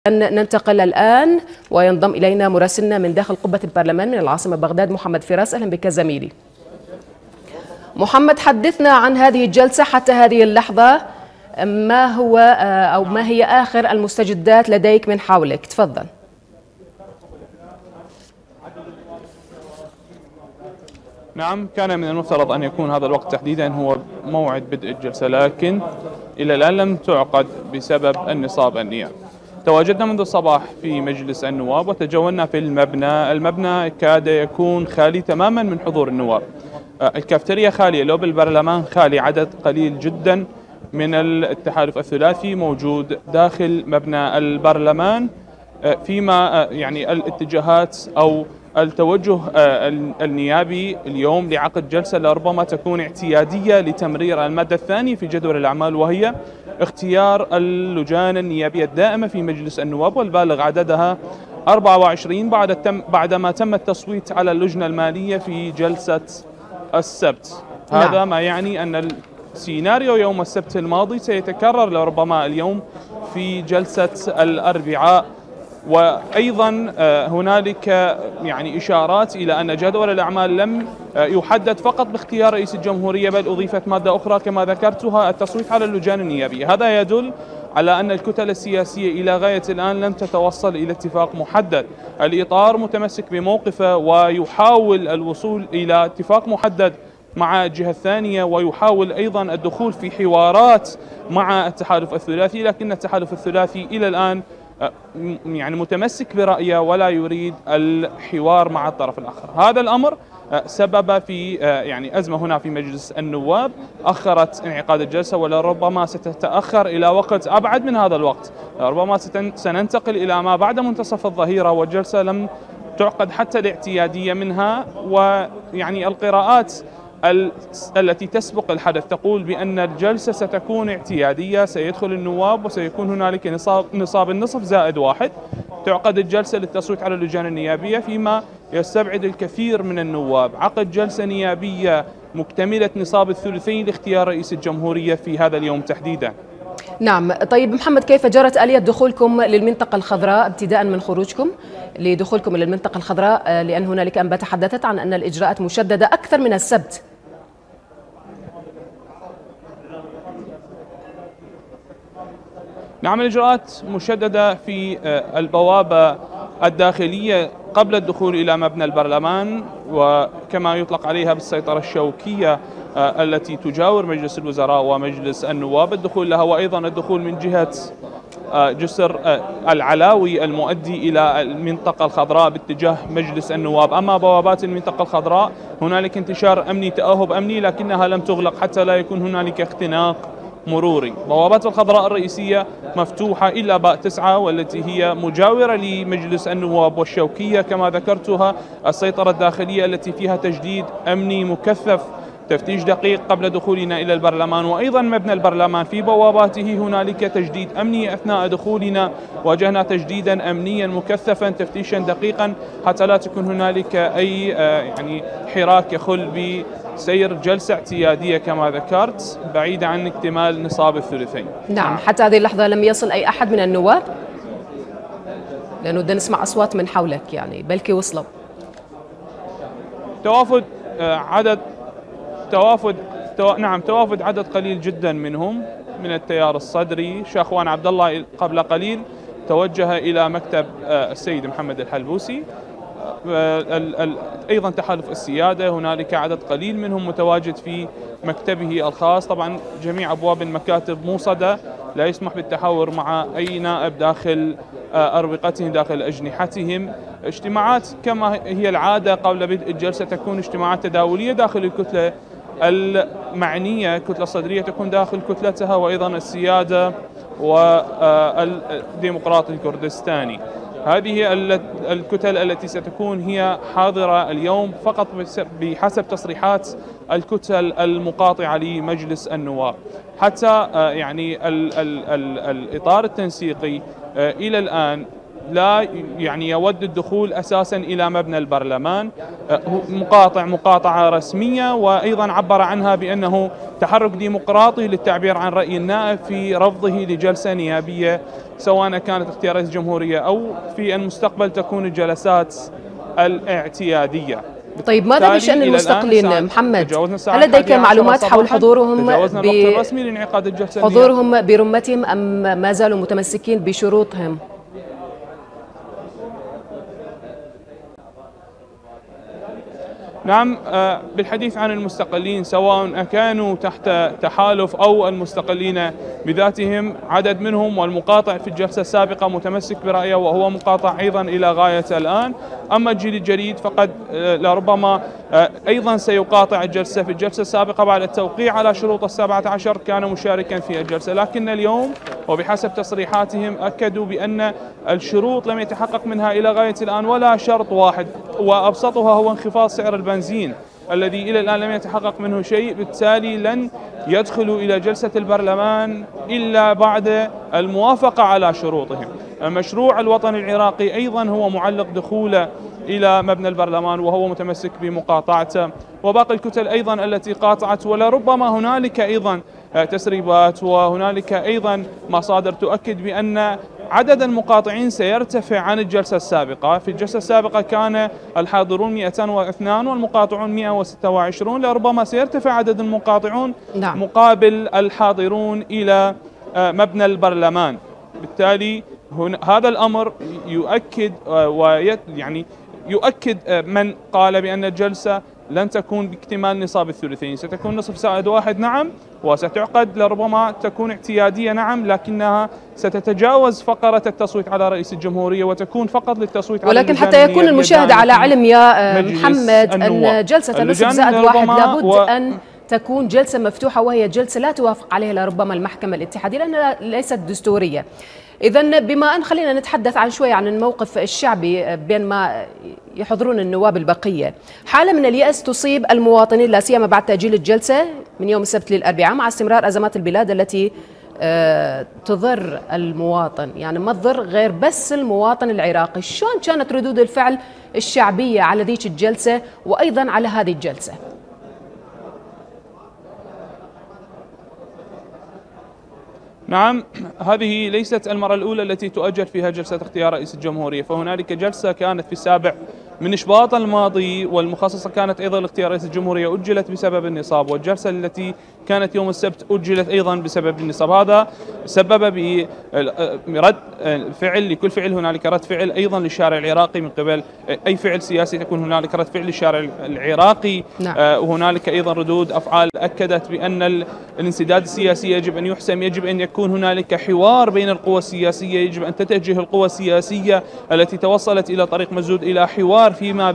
ننتقل الآن وينضم إلينا مراسلنا من داخل قبة البرلمان من العاصمة بغداد محمد فراس. أهلا بك زميلي محمد. حدثنا عن هذه الجلسة حتى هذه اللحظة، ما هو أو ما هي آخر المستجدات لديك من حولك؟ تفضل. نعم، كان من المفترض أن يكون هذا الوقت تحديدا هو موعد بدء الجلسة، لكن إلى الآن لم تعقد بسبب النصاب النيابي. تواجدنا منذ الصباح في مجلس النواب وتجولنا في المبنى كاد يكون خالي تماما من حضور النواب. الكافتيريا خالية، لو بالبرلمان خالي، عدد قليل جدا من التحالف الثلاثي موجود داخل مبنى البرلمان، فيما يعني الاتجاهات أو التوجه النيابي اليوم لعقد جلسة لربما تكون اعتيادية لتمرير المادة الثانية في جدول الأعمال، وهي اختيار اللجان النيابية الدائمة في مجلس النواب، والبالغ عددها 24 بعدما تم التصويت على اللجنة المالية في جلسة السبت. هذا ما يعني أن السيناريو يوم السبت الماضي سيتكرر لربما اليوم في جلسة الأربعاء. وأيضا هنالك يعني إشارات إلى أن جدول الأعمال لم يحدد فقط باختيار رئيس الجمهورية، بل أضيفت مادة أخرى كما ذكرتها، التصويت على اللجان النيابية. هذا يدل على أن الكتل السياسية إلى غاية الآن لم تتوصل إلى اتفاق محدد. الإطار متمسك بموقفه ويحاول الوصول إلى اتفاق محدد مع الجهة الثانية، ويحاول أيضا الدخول في حوارات مع التحالف الثلاثي، لكن التحالف الثلاثي إلى الآن يعني متمسك برأيه ولا يريد الحوار مع الطرف الآخر. هذا الأمر سبب في يعني أزمة هنا في مجلس النواب، أخرت انعقاد الجلسة ولربما ستتأخر إلى وقت أبعد من هذا الوقت. ربما سننتقل إلى ما بعد منتصف الظهيرة، والجلسة لم تعقد حتى الاعتيادية منها. ويعني القراءات التي تسبق الحدث تقول بأن الجلسة ستكون اعتيادية، سيدخل النواب وسيكون هنالك نصاب النصف زائد واحد. تعقد الجلسة للتصويت على اللجان النيابية، فيما يستبعد الكثير من النواب عقد جلسة نيابية مكتملة نصاب الثلثين لاختيار رئيس الجمهورية في هذا اليوم تحديدا. نعم، طيب محمد، كيف جرت آلية دخولكم للمنطقة الخضراء ابتداء من خروجكم لدخولكم إلى المنطقة الخضراء، لأن هنالك أنباء تحدثت عن أن الإجراءات مشددة أكثر من السبت؟ نعم، الإجراءات مشددة في البوابة الداخلية قبل الدخول إلى مبنى البرلمان، وكما يطلق عليها بالسيطرة الشوكية التي تجاور مجلس الوزراء ومجلس النواب، الدخول لها، وأيضا الدخول من جهة جسر العلاوي المؤدي إلى المنطقة الخضراء باتجاه مجلس النواب. أما بوابات المنطقة الخضراء هنالك انتشار أمني، تأهب أمني، لكنها لم تغلق حتى لا يكون هنالك اختناق مروري. بوابات الخضراء الرئيسية مفتوحة إلا باب 9، والتي هي مجاورة لمجلس النواب والشوكية كما ذكرتها. السيطرة الداخلية التي فيها تجديد أمني مكثف، تفتيش دقيق قبل دخولنا إلى البرلمان، وأيضا مبنى البرلمان في بواباته هنالك تجديد أمني أثناء دخولنا. واجهنا تجديدا أمنيا مكثفا، تفتيشا دقيقا، حتى لا تكون هنالك أي يعني حراك يخل بسير جلسة اعتيادية كما ذكرت، بعيدة عن اكتمال نصاب الثلثين. نعم، حتى هذه اللحظة لم يصل أي أحد من النواب؟ لأنه بدنا نسمع أصوات من حولك، يعني بلكي وصلوا. توافد عدد قليل جدا منهم من التيار الصدري. شاخوان عبد الله قبل قليل توجه إلى مكتب السيد محمد الحلبوسي. أيضا تحالف السيادة هنالك عدد قليل منهم متواجد في مكتبه الخاص. طبعا جميع أبواب المكاتب موصدة، لا يسمح بالتحاور مع أي نائب داخل أروقتهم، داخل أجنحتهم. اجتماعات كما هي العادة قبل بدء الجلسة تكون اجتماعات تداولية داخل الكتلة المعنية. الكتلة الصدرية تكون داخل كتلتها، وأيضا السيادة والديمقراط الكردستاني. هذه الكتل التي ستكون هي حاضرة اليوم فقط بحسب تصريحات الكتل المقاطعة لمجلس النواب. حتى يعني الإطار التنسيقي إلى الآن لا يعني يود الدخول أساسا إلى مبنى البرلمان، مقاطعة رسمية، وأيضا عبر عنها بأنه تحرك ديمقراطي للتعبير عن رأي النائب في رفضه لجلسة نيابية، سواء كانت اختيار رئيس الجمهورية أو في المستقبل تكون الجلسات الاعتيادية. طيب ماذا بشأن المستقلين محمد؟ هل لديك معلومات حول حضورهم برمتهم أم ما زالوا متمسكين بشروطهم؟ نعم، بالحديث عن المستقلين سواء كانوا تحت تحالف أو المستقلين بذاتهم، عدد منهم والمقاطع في الجلسة السابقة متمسك برأيه وهو مقاطع أيضا إلى غاية الآن. أما الجيل الجديد فقد لربما أيضا سيقاطع الجلسة. في الجلسة السابقة بعد التوقيع على شروط 17 كان مشاركا في الجلسة، لكن اليوم وبحسب تصريحاتهم أكدوا بأن الشروط لم يتحقق منها إلى غاية الآن ولا شرط واحد، وأبسطها هو انخفاض سعر البنزين الذي إلى الآن لم يتحقق منه شيء. بالتالي لن يدخلوا إلى جلسة البرلمان إلا بعد الموافقة على شروطهم. المشروع الوطني العراقي أيضا هو معلق دخوله إلى مبنى البرلمان وهو متمسك بمقاطعته، وباقي الكتل أيضا التي قاطعت، ولربما هنالك أيضا تسريبات وهنالك أيضا مصادر تؤكد بأن عدد المقاطعين سيرتفع عن الجلسة السابقة. في الجلسة السابقة كان الحاضرون 202 والمقاطعون 126، لربما سيرتفع عدد المقاطعون مقابل الحاضرون إلى مبنى البرلمان. بالتالي هذا الأمر يؤكد يؤكد من قال بأن الجلسة لن تكون باكتمال نصاب الثلثين، ستكون نصف زائد واحد نعم، وستعقد لربما تكون اعتيادية نعم، لكنها ستتجاوز فقرة التصويت على رئيس الجمهورية وتكون فقط للتصويت على ولكن حتى يكون المشاهد على علم يا محمد أن جلسة النصف زائد واحد لابد أن تكون جلسة مفتوحة، وهي جلسة لا توافق عليها لربما المحكمة الاتحادية لأنها ليست دستورية. إذا بما أن خلينا نتحدث عن شوي عن الموقف الشعبي بين ما يحضرون النواب البقية. حالة من اليأس تصيب المواطنين لا سيما بعد تأجيل الجلسة من يوم السبت للأربعاء مع استمرار أزمات البلاد التي تضر المواطن، يعني ما تضر غير بس المواطن العراقي. شلون كانت ردود الفعل الشعبية على ذيك الجلسة وأيضا على هذه الجلسة؟ نعم، هذه ليست المرة الأولى التي تؤجل فيها جلسة اختيار رئيس الجمهورية، فهنالك جلسة كانت في 7 من شباط الماضي والمخصصة كانت أيضا لاختيار رئيس الجمهورية أجلت بسبب النصاب، والجلسة التي كانت يوم السبت أجلت أيضا بسبب النصاب. هذا سبب برد فعل لكل فعل، هنالك رد فعل أيضا للشارع العراقي من قبل أي فعل سياسي تكون هنالك رد فعل للشارع العراقي. وهنالك أيضا ردود أفعال أكدت بأن الانسداد السياسي يجب أن يحسم، يجب أن يكون هنالك حوار بين القوى السياسية، يجب أن تتجه القوى السياسية التي توصلت إلى طريق مسدود إلى حوار فيما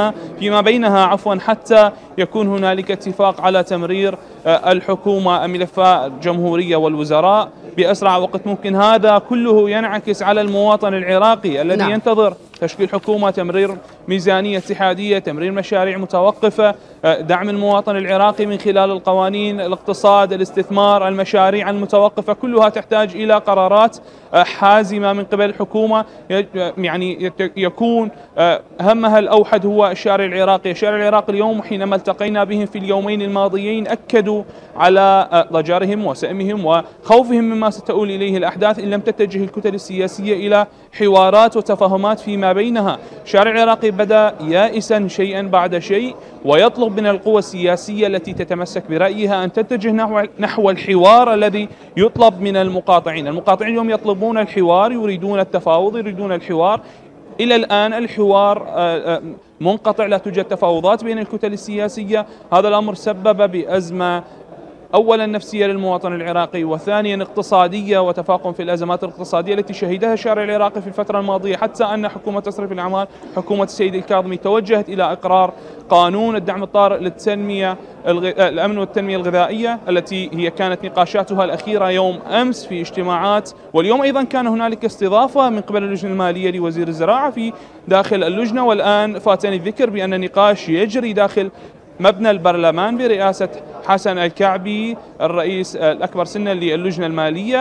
بينها حتى يكون هنالك اتفاق على تمرير الحكومة ملفات الجمهورية والوزراء بأسرع وقت ممكن. هذا كله ينعكس على المواطن العراقي الذي ينتظر تشكيل حكومة، تمرير ميزانية اتحادية، تمرير مشاريع متوقفة، دعم المواطن العراقي من خلال القوانين، الاقتصاد، الاستثمار، المشاريع المتوقفة، كلها تحتاج إلى قرارات حازمة من قبل الحكومة. يعني يكون همها الأوحد هو الشارع العراقي. الشارع العراقي اليوم حينما التقينا بهم في اليومين الماضيين أكدوا على ضجرهم وسئمهم وخوفهم مما ستؤول إليه الأحداث إن لم تتجه الكتل السياسية إلى حوارات وتفاهمات فيما بينها. الشارع العراقي بدأ يائسا شيئا بعد شيء ويطلب من القوى السياسية التي تتمسك برأيها أن تتجه نحو الحوار الذي يطلب من المقاطعين. المقاطعين اليوم يطلبون الحوار، يريدون التفاوض، يريدون الحوار. إلى الآن الحوار منقطع، لا توجد تفاوضات بين الكتل السياسية. هذا الأمر سبب بأزمة أولا نفسية للمواطن العراقي، وثانيا اقتصادية وتفاقم في الأزمات الاقتصادية التي شهدها الشارع العراقي في الفترة الماضية، حتى أن حكومة تصريف الأعمال حكومة السيد الكاظمي توجهت إلى إقرار قانون الدعم الطارئ للتنمية الأمن والتنمية الغذائية التي هي كانت نقاشاتها الأخيرة يوم أمس في اجتماعات، واليوم أيضا كان هنالك استضافة من قبل اللجنة المالية لوزير الزراعة في داخل اللجنة. والآن فاتني الذكر بأن النقاش يجري داخل مبنى البرلمان برئاسة حسن الكعبي الرئيس الأكبر سنا للجنة المالية.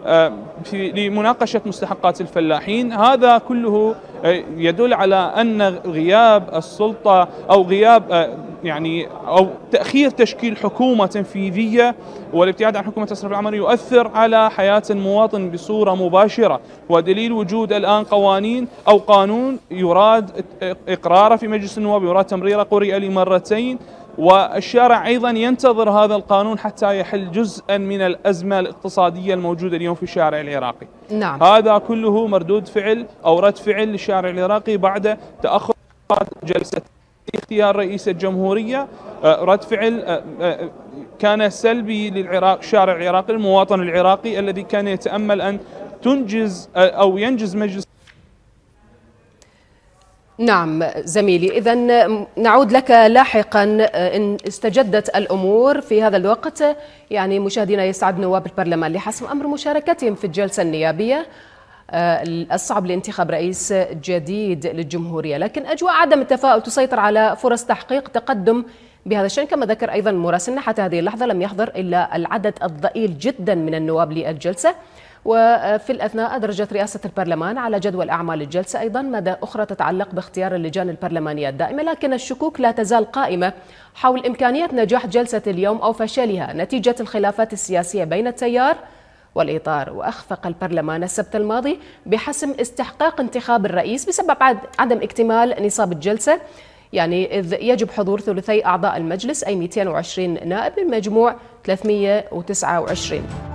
لمناقشة مستحقات الفلاحين. هذا كله يدل على أن غياب السلطة أو غياب أو تأخير تشكيل حكومة تنفيذية والابتعاد عن حكومة أشرف العمري يؤثر على حياة المواطن بصورة مباشرة، ودليل وجود الآن قوانين أو قانون يراد إقراره في مجلس النواب، يراد تمريره، قرئ لي مرتين، والشارع أيضا ينتظر هذا القانون حتى يحل جزءا من الأزمة الاقتصادية الموجودة اليوم في الشارع العراقي. نعم. هذا كله مردود فعل أو رد فعل للشارع العراقي بعد تأخر جلسة اختيار رئيس الجمهورية. رد فعل كان سلبي للعراق، الشارع العراقي، المواطن العراقي الذي كان يتأمل أن تنجز أو ينجز مجلس. نعم زميلي، إذن نعود لك لاحقا إن استجدت الأمور. في هذا الوقت مشاهدينا يسعد نواب البرلمان لحسم أمر مشاركتهم في الجلسة النيابية الصعب لانتخاب رئيس جديد للجمهورية، لكن أجواء عدم التفاؤل تسيطر على فرص تحقيق تقدم بهذا الشأن. كما ذكر أيضا مراسلنا حتى هذه اللحظة لم يحضر إلا العدد الضئيل جدا من النواب للجلسة، وفي الأثناء أدرجت رئاسة البرلمان على جدول أعمال الجلسة أيضا مادة أخرى تتعلق باختيار اللجان البرلمانية الدائمة، لكن الشكوك لا تزال قائمة حول إمكانية نجاح جلسة اليوم أو فشلها نتيجة الخلافات السياسية بين التيار والإطار. وأخفق البرلمان السبت الماضي بحسم استحقاق انتخاب الرئيس بسبب عدم اكتمال نصاب الجلسة، إذ يجب حضور ثلثي أعضاء المجلس أي 220 نائب من مجموع 329.